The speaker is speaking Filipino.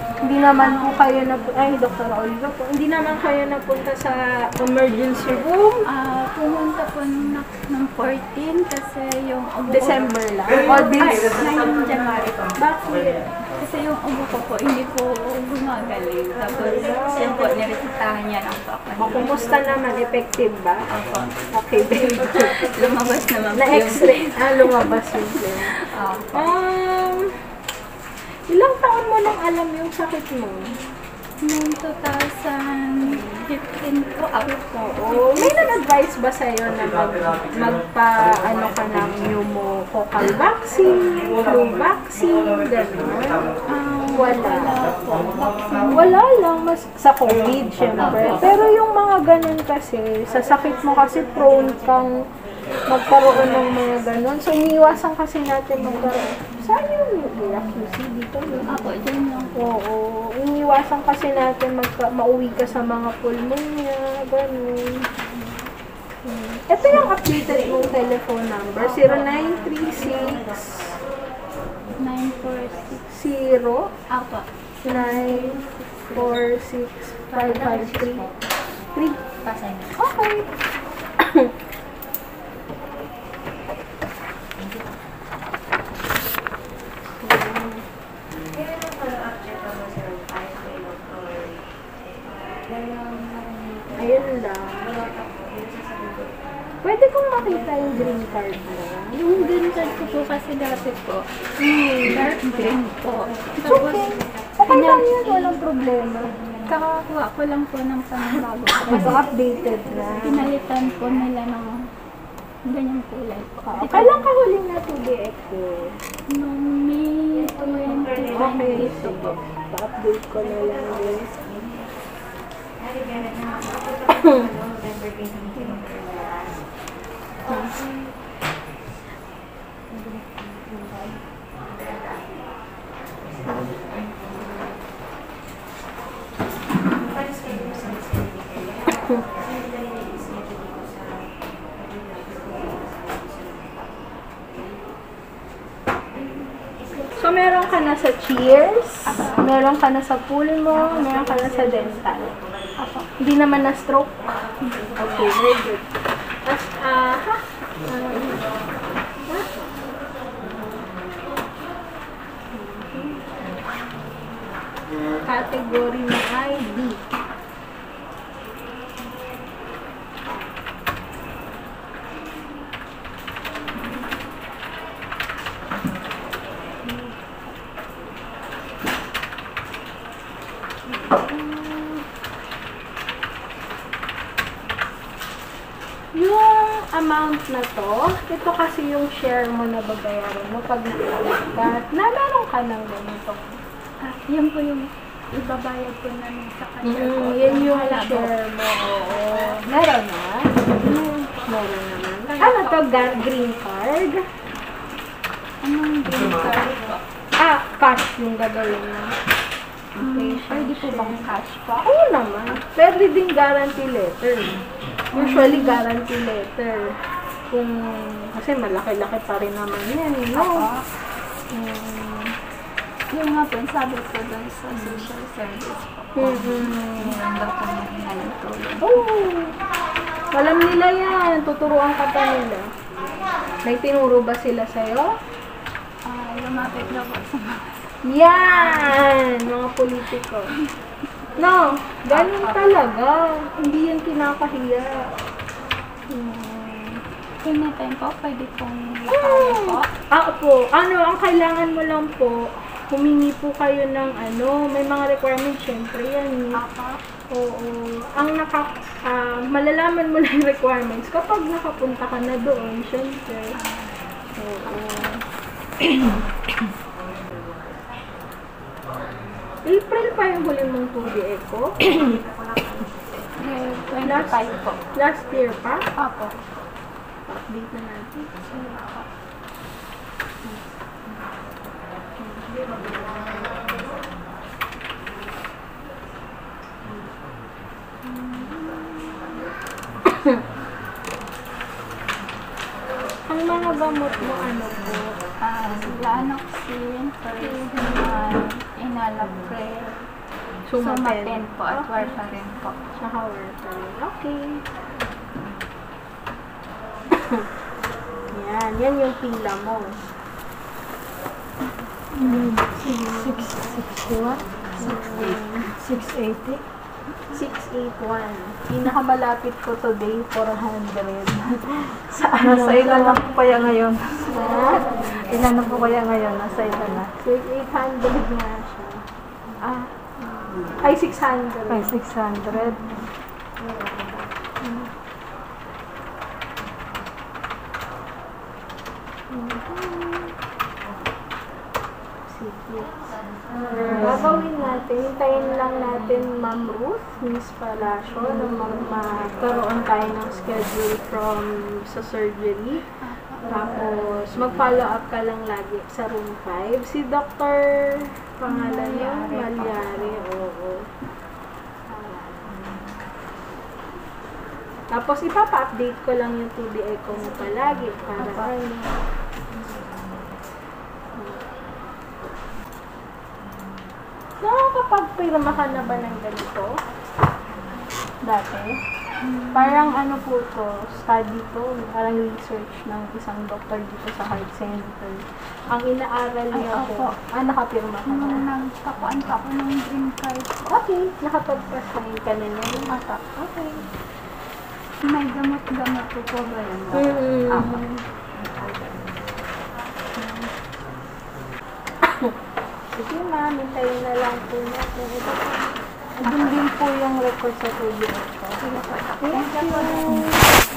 Hindi naman po kayo Dr. Oliva po, hindi naman kayo napunta sa emergency room? Pumunta po ng 14 kasi yung ubo December lang? ko, O this? 9 January po. Bakit? Kasi yung ubo ko po, hindi po gumagaling. Tapos, yun po, niresitahan niya lang po ako. Kumusta naman? Effective ba? Opo. Okay, very good. Lumabas naman po Na-x-ray. Lumabas yung film. Ilang taon mo nang alam yung sakit mo? Noong 2015 po ako po. Oo. May nag-advise ba sa'yo na magpa-ano ka ng pneumococcal vaccine, flu vaccine, gano'n? Wala. Wala lang. Sa COVID, syempre. Pero yung mga ganun kasi, sa sakit mo kasi prone kang magkaroon ng mga ganun. So, iniiwasan kasi natin magkaroon. Saan yung QC dito? Ako, dyan lang po. Oo. Iniiwasan kasi natin mauwi ka sa mga pulmonya, ganun. Ito yung updated mong telephone number. 0936 946. 0 Ako. 946 553 Pasay na. Okay. Ayun lang. Pwede kong makita yung green card mo. Yung green card ko po kasi dati po, dark green po. Tapos, Okay lang yun, walang problema. kakakuha ko lang po ng pangbago. Mas updated na. Pinalitan po nila ng ganyang kulay po. Kailan ka huling na 2D Echo? Noong May 2022 po. Pa-update ko na lang din. So, meron ka na sa Cheers, meron ka na sa Pulmo, meron ka na sa Dental. Hindi naman na stroke. Okay, very good. Category na ay D. Yung amount na to, ito kasi yung share mo na babayaran mo pag nakalit ka. Meron ka ng ganito. Yan po yung ibabayad ko namin sa kanya. Yan yung share mo. Oo. Meron na? Meron naman. Ano to? Green card? Anong green card po? Cash yung gagawin mo. Pwede po bang cash po? Oo naman. Pwede din guarantee letter. Usually guarantee letter. Kasi malaki-laki pa rin naman yan, no? Yung nga po, sabi ko doon sa social service po. Meron daw po yung inalang tulong. Alam nila yan. Tuturuan ka pa nila. May tinuro ba sila sa'yo? Lumapit daw po sa mga. Yan! Mga politiko. No, ganun talaga. Hindi yan kinakahiya. Kung may time po, pwede pong lakawin po. Opo. Ang kailangan mo lang po, humingi po kayo ng may mga requirements, syempre yan. Oo. Malalaman mo na yung requirements kapag nakapunta ka na doon, syempre. Oo. April pa yung huli mong 2D Echo? 25 po. Last year pa? Opo. Update na natin. Ang mga gamot mo, ano po? Lanoxin, Paracetamol, enalapril, Sumapen. sumapen po at Okay. warfarin po. Tsaka warfarin. Okay. Yan yung pila mo. 680. 681. Pinakamalapit ko today, 400. Sa Nasa ilan na po kaya ngayon? Ha? Ilan na po kaya ngayon? Nasa ilan na? 800 nga siya. Ay, 600. Ay, 600. Sige. Gagawin natin, hintayin lang natin Ma'am Ruth, Miss Palacio, na magkaroon tayo ng schedule from sa surgery. Tapos, mag-follow up ka lang lagi sa room 5. Si Dr. pangalan niya, Malyari, oo. Tapos, ipapa-update ko lang yung 2D echo mo palagi para nakakapagpirma ka na ba ng ganito? Dati? Parang ano po to, study to, parang research ng isang doktor dito sa heart center. Ang inaaral niya po, nakapirma ka Nung na. nagpakuan pa ako ng green card po, Okay, nakapag-assign ka na niya. ata, Okay. may gamot-gamot po ba yun? Ako. Sige ma'am, hintayin na lang po natin. Ito po. Andun din po yung record sa 2D echo. Sige po. Thank you.